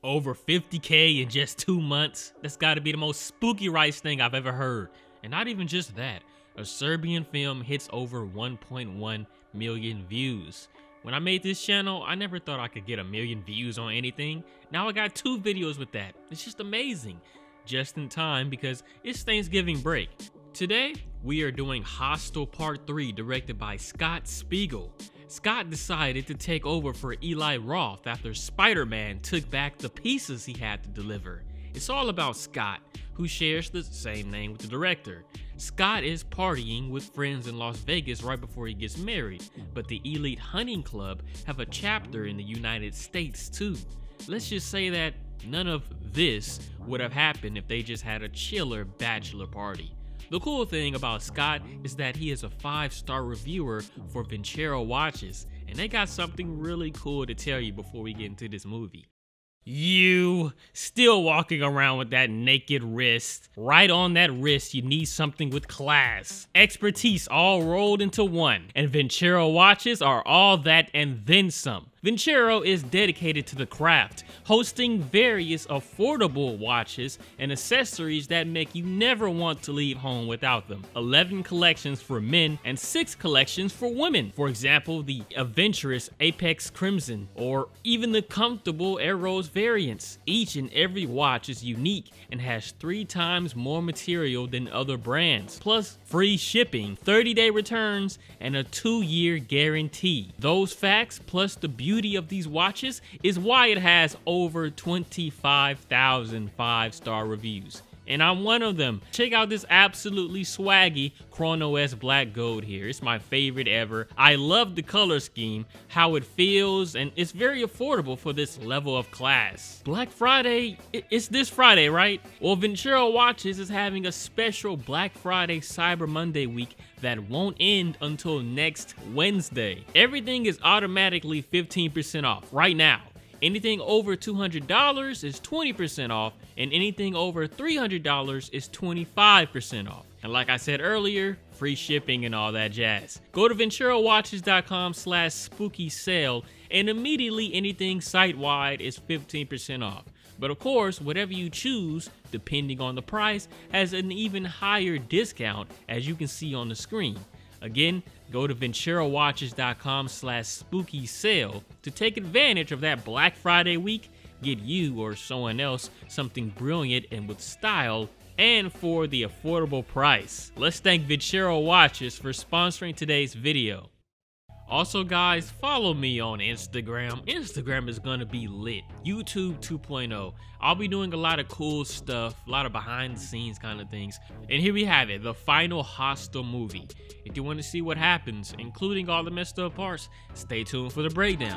Over 50K in just 2 months? That's gotta be the most SpookyRice thing I've ever heard. And not even just that, a Serbian film hits over 1.1 million views. When I made this channel, I never thought I could get 1 million views on anything. Now I got 2 videos with that. It's just amazing. Just in time because it's Thanksgiving break. Today, we are doing Hostel Part 3, directed by Scott Spiegel. Scott decided to take over for Eli Roth after Spider-Man took back the pieces he had to deliver. It's all about Scott, who shares the same name with the director. Scott is partying with friends in Las Vegas right before he gets married, but the Elite Hunting Club have a chapter in the United States too. Let's just say that none of this would have happened if they just had a chiller bachelor party. The cool thing about Scott is that he is a 5-star reviewer for Vincero watches, and they got something really cool to tell you before we get into this movie. You still walking around with that naked wrist. Right on that wrist, you need something with class, expertise all rolled into one, and Vincero watches are all that and then some. Vincero is dedicated to the craft, hosting various affordable watches and accessories that make you never want to leave home without them. 11 collections for men and 6 collections for women. For example, the adventurous Apex Crimson, or even the comfortable Eros variants. Each and every watch is unique and has 3 times more material than other brands, plus free shipping, 30-day returns, and a 2-year guarantee. Those facts, plus the beauty of these watches, is why it has over 25,000 5-star reviews. And I'm one of them. Check out this absolutely swaggy Chrono S Black Gold here. It's my favorite ever. I love the color scheme, how it feels, and it's very affordable for this level of class. Black Friday, it's this Friday, right? Well, Vincero Watches is having a special Black Friday Cyber Monday week that won't end until next Wednesday. Everything is automatically 15% off right now. Anything over $200 is 20% off, and anything over $300 is 25% off. And like I said earlier, free shipping and all that jazz. Go to VenceroWatches.com/spooky-sale, and immediately anything site-wide is 15% off. But of course, whatever you choose, depending on the price, has an even higher discount, as you can see on the screen. Again, go to VenceroWatches.com/spooky-sale to take advantage of that Black Friday week. Get you or someone else something brilliant and with style, and for the affordable price. Let's thank Vincero Watches for sponsoring today's video. Also guys, follow me on Instagram. Instagram is gonna be lit. YouTube 2.0. I'll be doing a lot of cool stuff, a lot of behind the scenes kind of things. And here we have it, the final Hostel movie. If you want to see what happens, including all the messed up parts, stay tuned for the breakdown.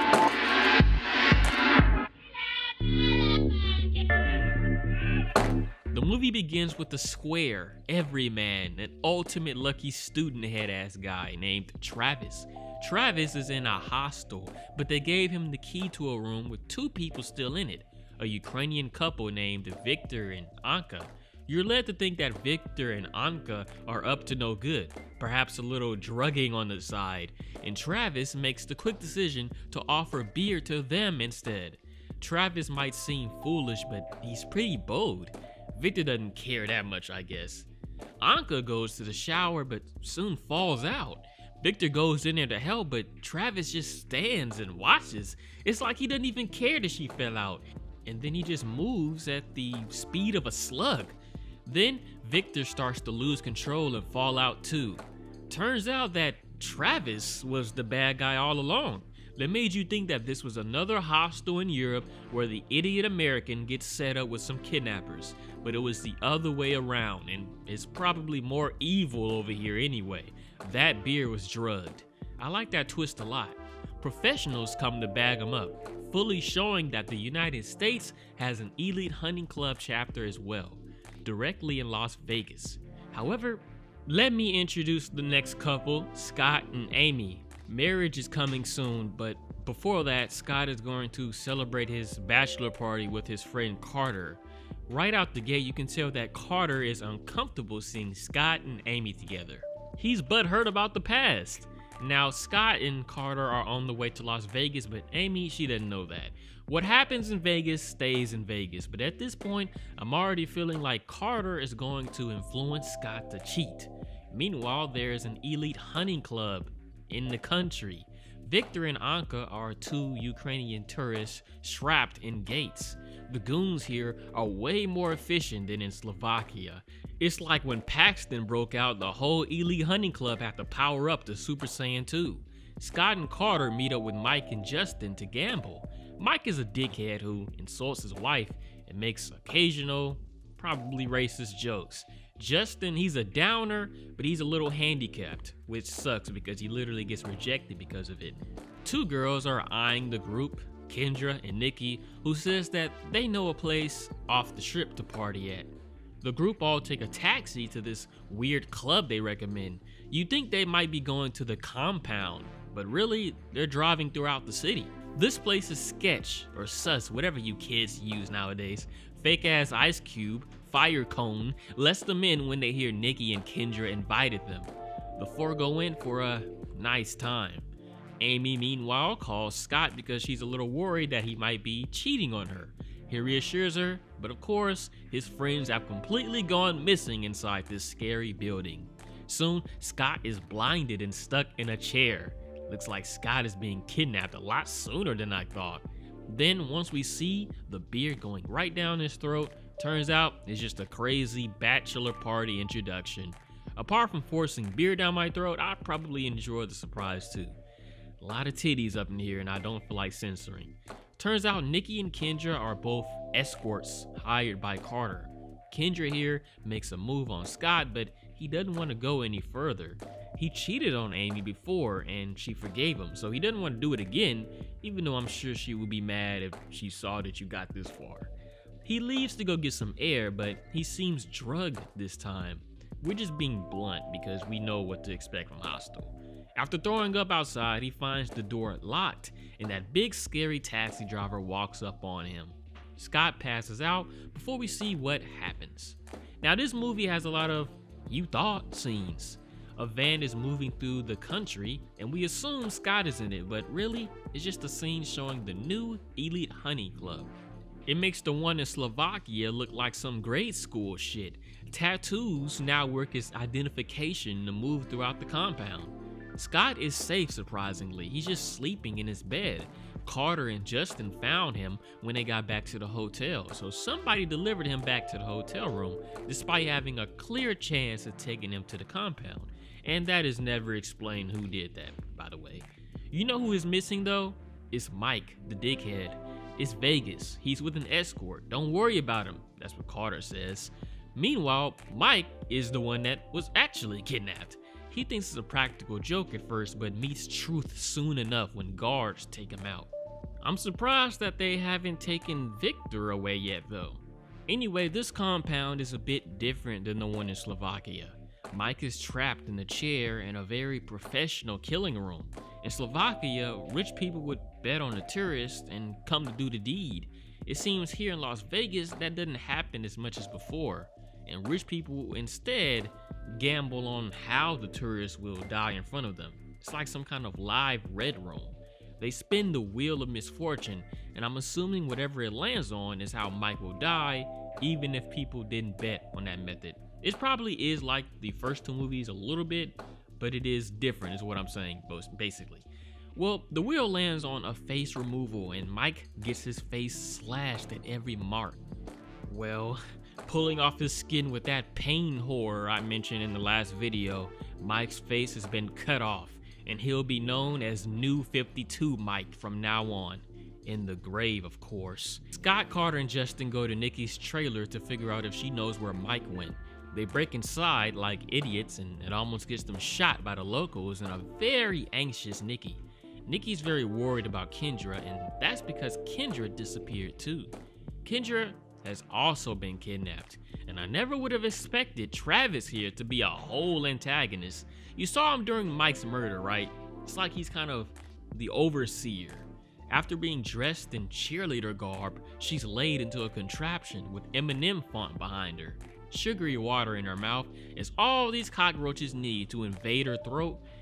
The movie begins with the square, everyman, an ultimate lucky student head-ass guy named Travis. Travis is in a hostel, but they gave him the key to a room with 2 people still in it, a Ukrainian couple named Victor and Anka. You're led to think that Victor and Anka are up to no good, perhaps a little drugging on the side, and Travis makes the quick decision to offer beer to them instead. Travis might seem foolish, but he's pretty bold. Victor doesn't care that much, I guess. Anka goes to the shower but soon falls out. Victor goes in there to help, but Travis just stands and watches. It's like he doesn't even care that she fell out. And then he just moves at the speed of a slug. Then Victor starts to lose control and fall out too. Turns out that Travis was the bad guy all along. That made you think that this was another hostel in Europe where the idiot American gets set up with some kidnappers. But it was the other way around, and it's probably more evil over here anyway. That beer was drugged. I like that twist a lot. Professionals come to bag them up, fully showing that the United States has an elite hunting club chapter as well, directly in Las Vegas. However, let me introduce the next couple, Scott and Amy. Marriage is coming soon, but before that, Scott is going to celebrate his bachelor party with his friend Carter. Right out the gate, you can tell that Carter is uncomfortable seeing Scott and Amy together. He's butthurt about the past. Now, Scott and Carter are on the way to Las Vegas, but Amy, she doesn't know that. What happens in Vegas stays in Vegas, but at this point, I'm already feeling like Carter is going to influence Scott to cheat. Meanwhile, there's an elite hunting club in the country. Victor and Anka are two Ukrainian tourists trapped in gates. The goons here are way more efficient than in Slovakia. It's like when Paxton broke out, the whole elite hunting club had to power up to Super Saiyan 2. Scott and Carter meet up with Mike and Justin to gamble. Mike is a dickhead who insults his wife and makes occasional, probably racist jokes. Justin, he's a downer, but he's a little handicapped, which sucks because he literally gets rejected because of it. Two girls are eyeing the group, Kendra and Nikki, who says that they know a place off the strip to party at. The group all take a taxi to this weird club they recommend. You'd think they might be going to the compound, but really, they're driving throughout the city. This place is sketch, or sus, whatever you kids use nowadays. Fake ass Ice Cube, fire cone, lets them in when they hear Nikki and Kendra invited them. The four go in for a nice time. Amy, meanwhile, calls Scott because she's a little worried that he might be cheating on her. He reassures her, but of course, his friends have completely gone missing inside this scary building. Soon, Scott is blinded and stuck in a chair. Looks like Scott is being kidnapped a lot sooner than I thought. Then, once we see the beer going right down his throat, turns out it's just a crazy bachelor party introduction. Apart from forcing beer down my throat, I probably enjoy the surprise too. A lot of titties up in here and I don't feel like censoring. Turns out Nikki and Kendra are both escorts hired by Carter. Kendra here makes a move on Scott, but he doesn't want to go any further. He cheated on Amy before and she forgave him, so he doesn't want to do it again, even though I'm sure she would be mad if she saw that you got this far. He leaves to go get some air, but he seems drugged this time. We're just being blunt because we know what to expect from Hostel. After throwing up outside, he finds the door locked and that big scary taxi driver walks up on him. Scott passes out before we see what happens. Now this movie has a lot of "you thought" scenes. A van is moving through the country and we assume Scott is in it, but really it's just a scene showing the new elite hunting club. It makes the one in Slovakia look like some grade school shit. Tattoos now work as identification to move throughout the compound. Scott is safe, surprisingly. He's just sleeping in his bed. Carter and Justin found him when they got back to the hotel, so somebody delivered him back to the hotel room despite having a clear chance of taking him to the compound. And that is never explained who did that, by the way. You know who is missing though? It's Mike, the dickhead. It's Vegas. He's with an escort. Don't worry about him. That's what Carter says. Meanwhile, Mike is the one that was actually kidnapped. He thinks it's a practical joke at first, but meets truth soon enough when guards take him out. I'm surprised that they haven't taken Victor away yet though. Anyway, this compound is a bit different than the one in Slovakia. Mike is trapped in a chair in a very professional killing room. In Slovakia, rich people would bet on a tourist and come to do the deed. It seems here in Las Vegas that doesn't happen as much as before, and rich people instead gamble on how the tourist will die in front of them. It's like some kind of live red room. They spin the wheel of misfortune, and I'm assuming whatever it lands on is how Mike will die, even if people didn't bet on that method. It probably is like the first two movies a little bit, but it is different is what I'm saying, basically. Well, the wheel lands on a face removal and Mike gets his face slashed at every mark. Well, pulling off his skin with that pain horror I mentioned in the last video, Mike's face has been cut off and he'll be known as New 52 Mike from now on. In the grave, of course. Scott, Carter, and Justin go to Nikki's trailer to figure out if she knows where Mike went. They break inside like idiots and it almost gets them shot by the locals and a very anxious Nikki. Nikki's very worried about Kendra, and that's because Kendra disappeared too. Kendra has also been kidnapped, and I never would have expected Travis here to be a whole antagonist. You saw him during Mike's murder, right? It's like he's kind of the overseer. After being dressed in cheerleader garb, she's laid into a contraption with Eminem font behind her. Sugary water in her mouth is all these cockroaches need to invade her throat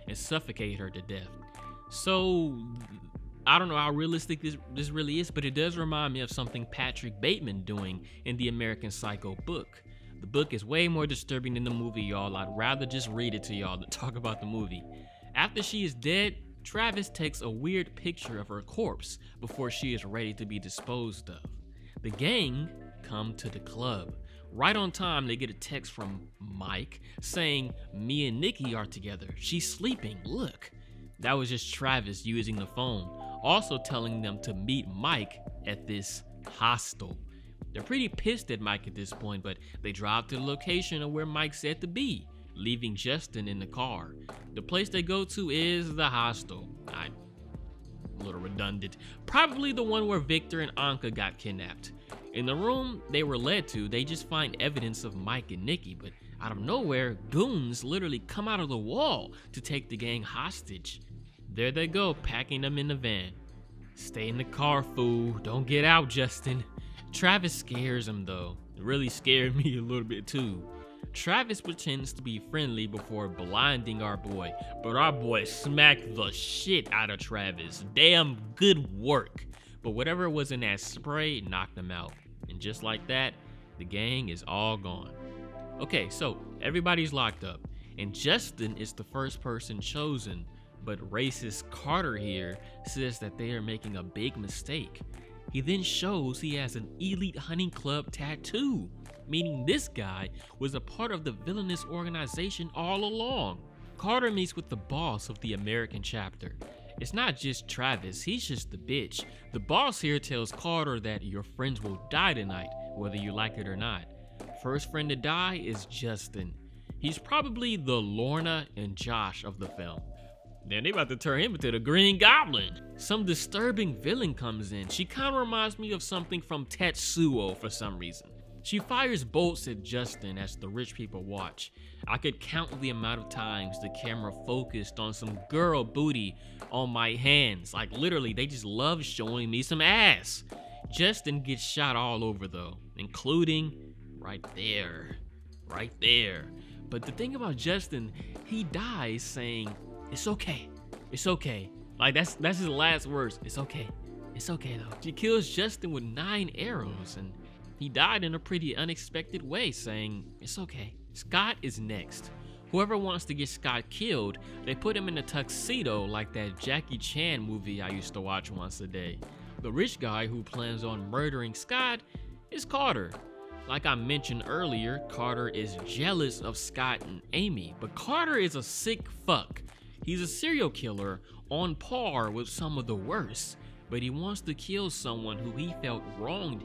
and suffocate her to death. So I don't know how realistic this really is, but it does remind me of something Patrick Bateman doing in the American Psycho book. The book is way more disturbing than the movie, y'all. I'd rather just read it to y'all than talk about the movie. After she is dead, Travis takes a weird picture of her corpse before she is ready to be disposed of. The gang come to the club. Right on time, they get a text from Mike saying, "Me and Nikki are together. She's sleeping, look." That was just Travis using the phone, also telling them to meet Mike at this hostel. They're pretty pissed at Mike at this point, but they drive to the location of where Mike said to be, leaving Justin in the car. The place they go to is the hostel. A little redundant. Probably the one where Victor and Anka got kidnapped. In the room they were led to, they just find evidence of Mike and Nikki, but out of nowhere, goons literally come out of the wall to take the gang hostage. There they go, packing them in the van. "Stay in the car, fool. Don't get out, Justin." Travis scares him though. It really scared me a little bit too. Travis pretends to be friendly before blinding our boy, but our boy smacked the shit out of Travis. Damn good work. But whatever was in that spray knocked him out. And just like that, the gang is all gone. Okay, so everybody's locked up, and Justin is the first person chosen, but racist Carter here says that they are making a big mistake. He then shows he has an elite hunting club tattoo, meaning this guy was a part of the villainous organization all along. Carter meets with the boss of the American chapter. It's not just Travis, he's just the bitch. The boss here tells Carter that your friends will die tonight, whether you like it or not. First friend to die is Justin. He's probably the Lorna and Josh of the film. Then they about to turn him into the Green Goblin. Some disturbing villain comes in. She kind of reminds me of something from Tetsuo for some reason. She fires bolts at Justin as the rich people watch. I could count the amount of times the camera focused on some girl booty on my hands. Like literally, they just love showing me some ass. Justin gets shot all over though, including right there. But the thing about Justin, he dies saying, "It's okay, it's okay." Like that's his last words. It's okay though. She kills Justin with 9 arrows, and he died in a pretty unexpected way, saying, "It's okay." Scott is next. Whoever wants to get Scott killed, they put him in a tuxedo like that Jackie Chan movie I used to watch once a day. The rich guy who plans on murdering Scott is Carter. Like I mentioned earlier, Carter is jealous of Scott and Amy, but Carter is a sick fuck. He's a serial killer on par with some of the worst, but he wants to kill someone who he felt wronged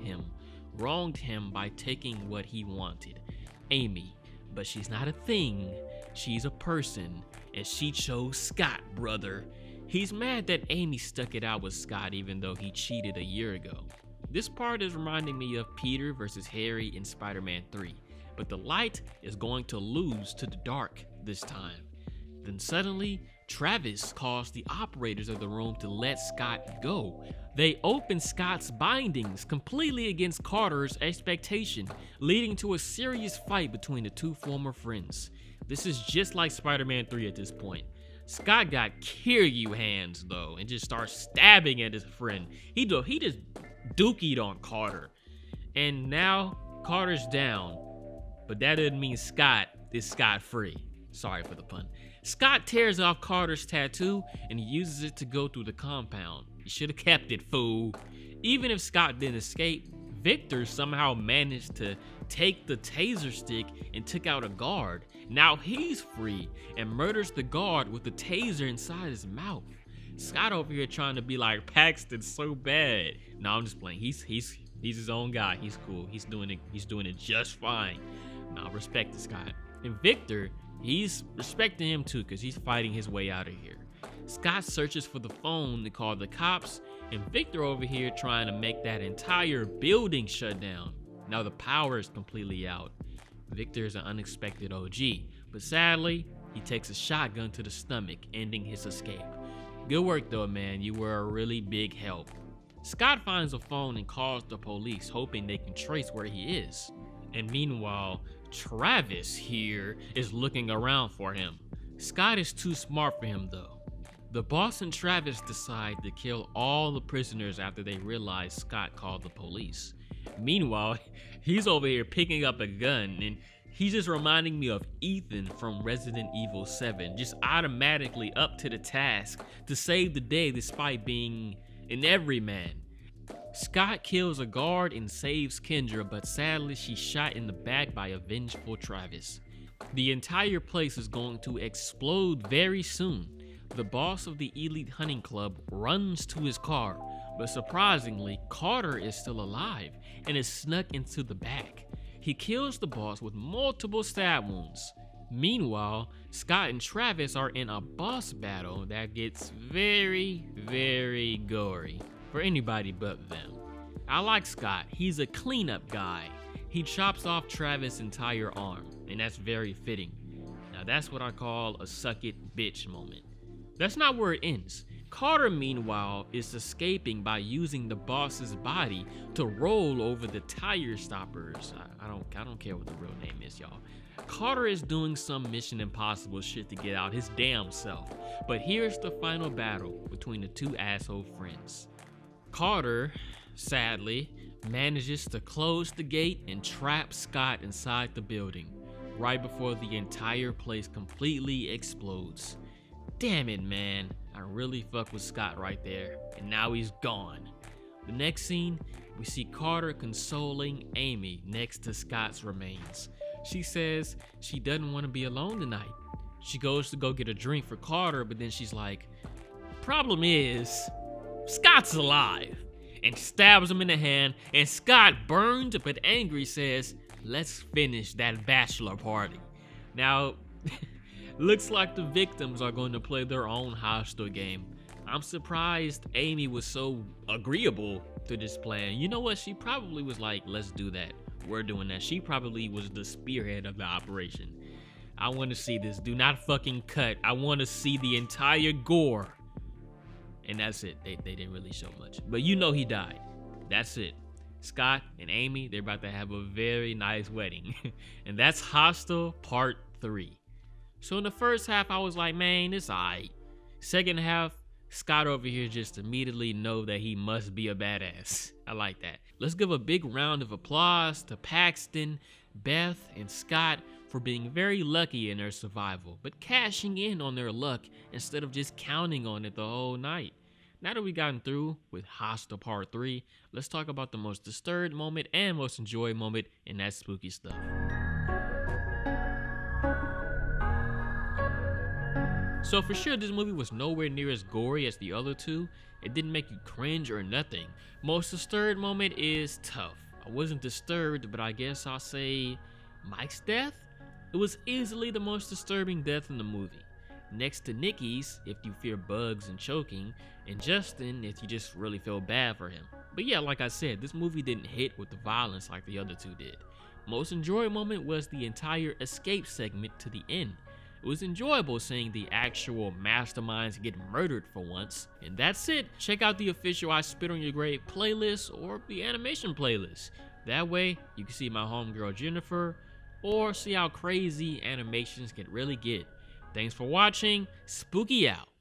him by taking what he wanted, Amy. But she's not a thing, she's a person, and she chose Scott, brother. He's mad that Amy stuck it out with Scott even though he cheated a year ago. This part is reminding me of Peter versus Harry in Spider-Man 3, but the light is going to lose to the dark this time. Then suddenly, Travis calls the operators of the room to let Scott go. They open Scott's bindings completely against Carter's expectation, leading to a serious fight between the two former friends. This is just like Spider-Man 3 at this point. Scott got Kiryu hands though and just starts stabbing at his friend. He just dookied on Carter. And now Carter's down, but that doesn't mean Scott is scot-free. Sorry for the pun. Scott tears off Carter's tattoo and uses it to go through the compound. You should have kept it, fool. Even if Scott didn't escape, Victor somehow managed to take the taser stick and took out a guard. Now he's free and murders the guard with the taser inside his mouth. Scott over here trying to be like Paxton so bad. No, I'm just playing. He's his own guy. He's cool. He's doing it just fine. Now respect to Scott. And Victor, he's respecting him too because he's fighting his way out of here. Scott searches for the phone to call the cops, and Victor over here trying to make that entire building shut down. Now the power is completely out. Victor is an unexpected OG, but sadly, he takes a shotgun to the stomach, ending his escape. Good work though, man. You were a really big help. Scott finds a phone and calls the police, hoping they can trace where he is. And meanwhile, Travis here is looking around for him. Scott is too smart for him though. The boss and Travis decide to kill all the prisoners after they realize Scott called the police. Meanwhile, he's over here picking up a gun, and he's just reminding me of Ethan from Resident Evil 7, just automatically up to the task to save the day despite being an everyman. Scott kills a guard and saves Kendra, but sadly she's shot in the back by a vengeful Travis. The entire place is going to explode very soon. The boss of the Elite Hunting Club runs to his car, but surprisingly, Carter is still alive and is snuck into the back. He kills the boss with multiple stab wounds. Meanwhile, Scott and Travis are in a boss battle that gets very, very gory for anybody but them. I like Scott, he's a cleanup guy. He chops off Travis' entire arm, and that's very fitting. Now that's what I call a suck it bitch moment. That's not where it ends. Carter, meanwhile, is escaping by using the boss's body to roll over the tire stoppers. I don't care what the real name is, y'all. Carter is doing some Mission Impossible shit to get out his damn self. But here's the final battle between the two asshole friends. Carter, sadly, manages to close the gate and trap Scott inside the building, right before the entire place completely explodes. Damn it, man. I really fucked with Scott right there, and now he's gone. The next scene, we see Carter consoling Amy next to Scott's remains. She says she doesn't want to be alone tonight. She goes to go get a drink for Carter, but then she's like, problem is, Scott's alive, and stabs him in the hand, and Scott, burned but angry, says, let's finish that bachelor party. Now, looks like the victims are going to play their own Hostel game. I'm surprised Amy was so agreeable to this plan. You know what? She probably was like, let's do that. We're doing that. She probably was the spearhead of the operation. I want to see this. Do not fucking cut. I want to see the entire gore. And that's it. They didn't really show much. But you know he died. That's it. Scott and Amy, they're about to have a very nice wedding. And that's Hostel Part 3. So in the first half, I was like, man, it's alright. Second half, Scott over here just immediately know that he must be a badass. I like that. Let's give a big round of applause to Paxton, Beth, and Scott for being very lucky in their survival, but cashing in on their luck instead of just counting on it the whole night. Now that we've gotten through with Hostel Part 3, let's talk about the most disturbed moment and most enjoyed moment in that spooky stuff. So for sure, this movie was nowhere near as gory as the other two. It didn't make you cringe or nothing. Most disturbed moment is tough. I wasn't disturbed, but I guess I'll say Mike's death? It was easily the most disturbing death in the movie. Next to Nikki's, if you fear bugs and choking, and Justin, if you just really feel bad for him. But yeah, like I said, this movie didn't hit with the violence like the other two did. Most enjoyable moment was the entire escape segment to the end. It was enjoyable seeing the actual masterminds get murdered for once. And that's it. Check out the official I Spit on Your Grave playlist or the animation playlist. That way, you can see my homegirl Jennifer or see how crazy animations can really get. Thanks for watching. Spooky out.